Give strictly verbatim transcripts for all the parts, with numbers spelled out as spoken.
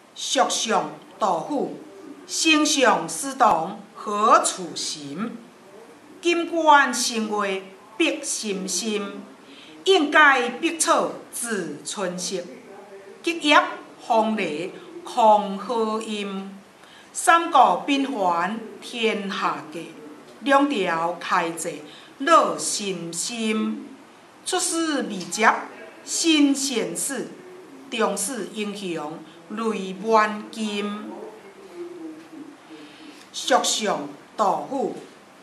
属上杜甫，圣上师堂何处寻？金冠新月碧心心，应该碧草自春色。菊叶风雷空好音，三顾宾还天下价。两条开济乐心心，出师未捷身先死，中使英雄泪满襟。属上杜甫，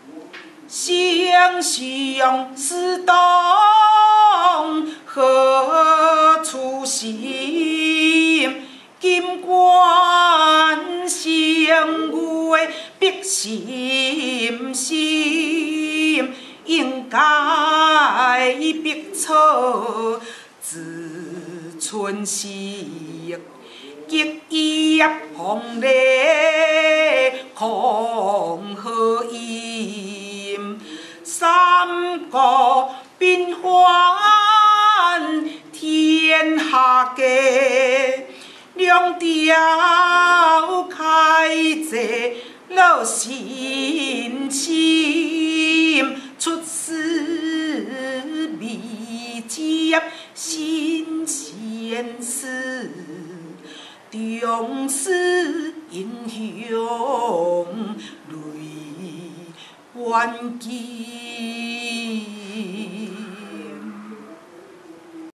圣上师堂何处寻？金冠新月碧心心，应该碧草自春色。菊叶风雷空好音，三顾宾还天下价。两条开济乐心心，出师未捷身先死，中使英雄泪满襟。